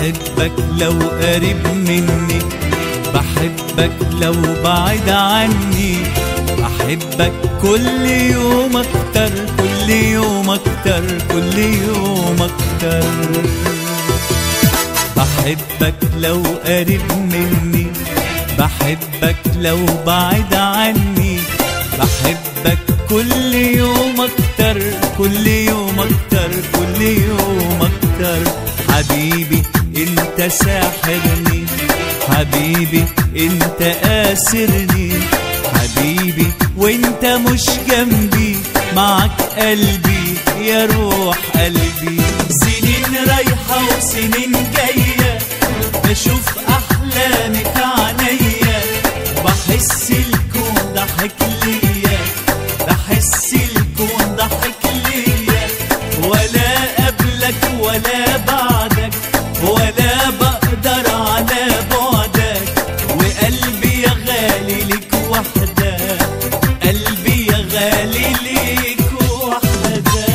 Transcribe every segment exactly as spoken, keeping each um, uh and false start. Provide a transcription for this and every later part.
بحبك لو قريب مني، بحبك لو بعيد عني، بحبك كل يوم اكتر، كل يوم اكتر، كل يوم اكتر. بحبك لو قريب مني، بحبك لو بعيد عني، بحبك كل يوم اكتر، كل يوم اكتر، كل يوم اكتر. حبيبي انت ساحرني، حبيبي انت آسرني، حبيبي وانت مش جنبي، معك قلبي يا روح قلبي. سنين رايحة وسنين جاية، بشوف أحلامك عينيا، بحس الكون ضحك ليا، بحس الكون ضحك ليا. ولا قبلك ولا بعدك، ولا بقدر على بعدك، وقلبي يا غالي لك وحدك، قلبي يا غالي لك وحدك.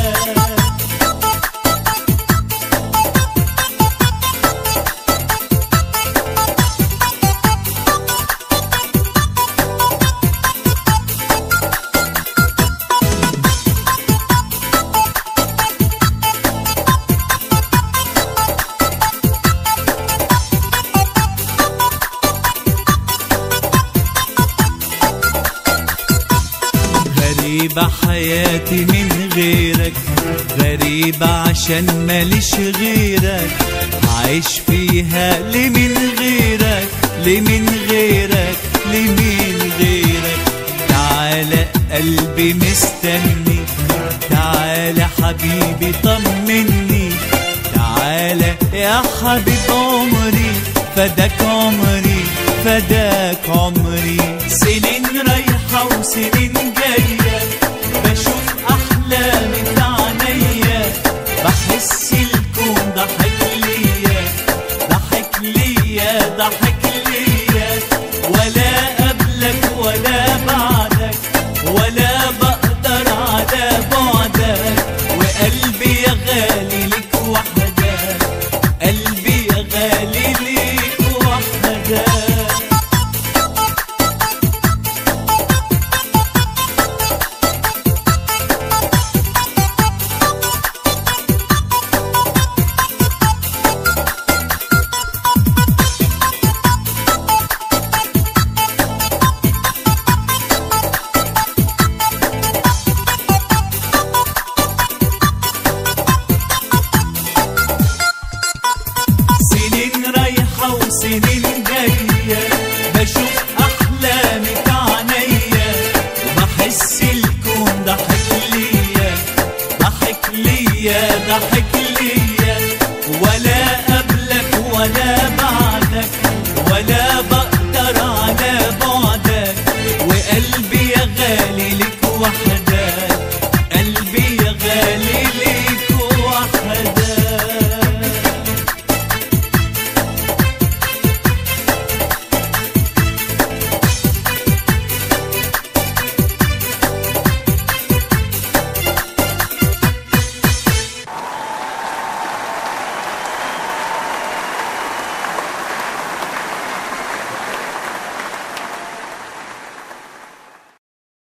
غريبة حياتي من غيرك، غريبة عشان ماليش غيرك، عايش فيها ليه من غيرك، ليه من غيرك، ليه من غيرك. تعالى قلبي مستني، تعالى حبيبي طمني، تعالى يا حبيب عمري، فداك عمري، فداك عمري. سنين رايحة وسنين جاية، بشوف أحلامك عينيا، بحس الكون ضحك ليا، ضحك ليا، ضحك ليا. ولا قبلك ولا بعدك، ولا بقدر على بعدك، وقلبي يا غالي لك وحدك، قلبي يا غالي لك وحدك. سنين جاية، بشوف أحلامك عينيا، وبحس الكون ضحك ليا، ضحك ليا، ضحك ليا. ولا قبلك ولا بعدك،